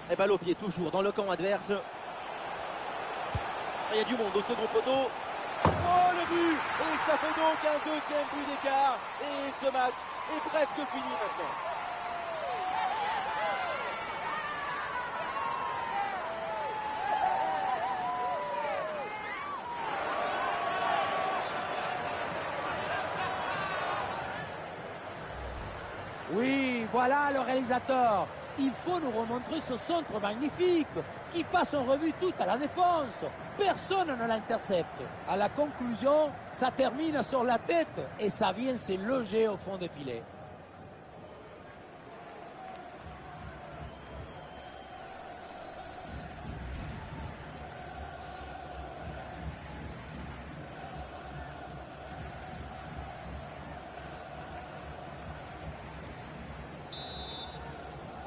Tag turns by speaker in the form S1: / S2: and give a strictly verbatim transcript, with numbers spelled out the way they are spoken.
S1: Et balle au pied, toujours dans le camp adverse. Il y a du monde au second poteau. Oh, le but! Et ça fait donc un deuxième but d'écart. Et ce match est presque fini maintenant.
S2: Oui, voilà le réalisateur. Il faut nous remontrer ce centre magnifique qui passe en revue toute à la défense. Personne ne l'intercepte. À la conclusion, ça termine sur la tête et ça vient se loger au fond des filets.